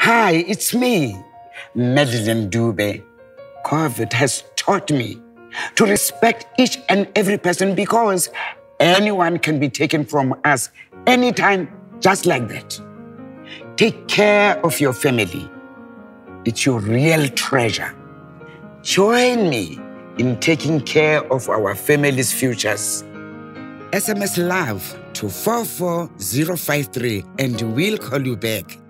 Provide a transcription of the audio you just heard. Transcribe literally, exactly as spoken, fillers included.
Hi, it's me, Madeline Dube. COVID has taught me to respect each and every person because anyone can be taken from us anytime, just like that. Take care of your family. It's your real treasure. Join me in taking care of our family's futures. S M S LOVE to four four zero five three and we'll call you back.